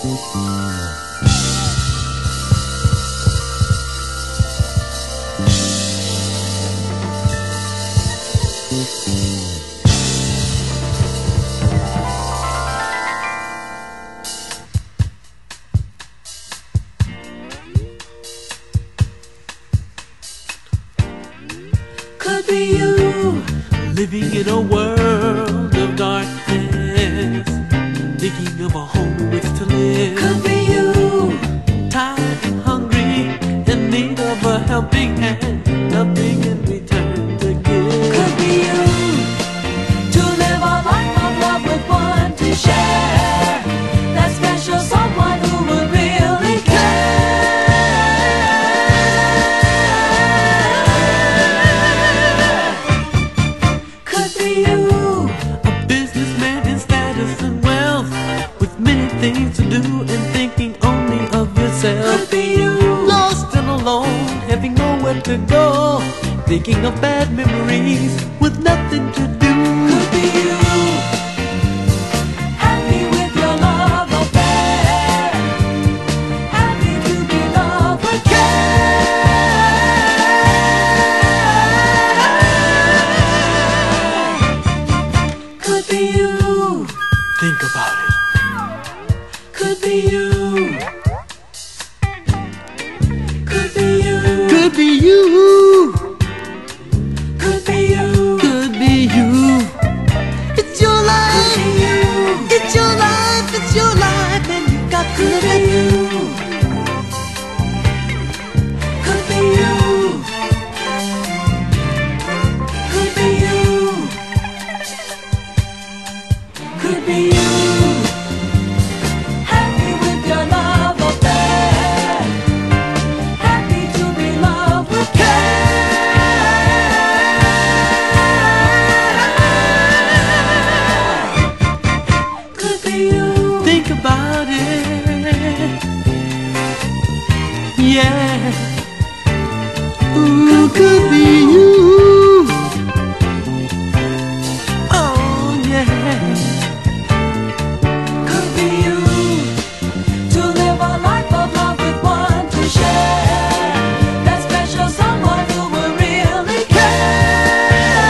Could be you, living in a world of darkness, thinking of a home with to live. Could be you, tired and hungry, in need of a helping hand, nothing in return to give. Could be you, to live a life of love with one to share, that special someone who would really care. Things to do and thinking only of yourself. Could be you, lost and alone, having nowhere to go, thinking of bad memories with nothing to do. Could be you, happy with your love affair, happy to be loved again. Could be you, think about it. Could be you. Could be you. Could be you. Could be you. Could be you. It's your life. Could be you. It's your life. It's your life, and you got to live it. Could be you. Could be you. Could be you. Think about it, yeah. Ooh, could be you. Oh yeah. Could be you, to live a life of love with one to share, that special someone who will really care.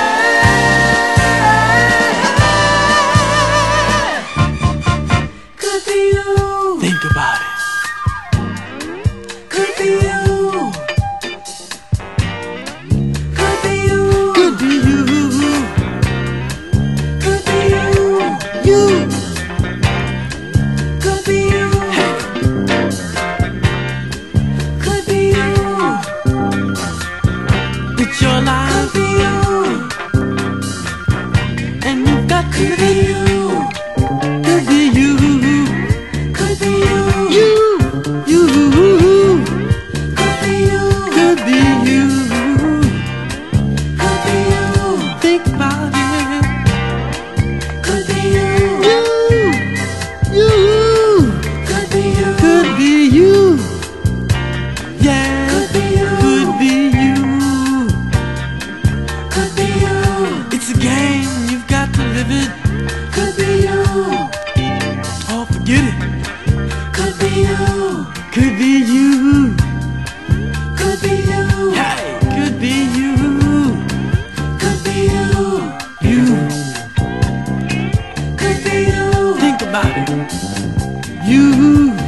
Could be you. Think about it. Could be you. Could be you. Could be you. Could be you. You. Could be you. Hey. Could be you. It's your life. Could be you. And you've got to be you. Could be you. Could be you. You. Could be you. Could be you. Could be you. Think about it. Could be you. You. Could be you. Could be you. Yeah. Could be you. Could be you. Could be you. It's a game, you've got to live it. Could be you. Oh, forget it. Could be you. Could be you. Could be you. Hey, could be you. Could be you. You. Could be you. Think about it. You.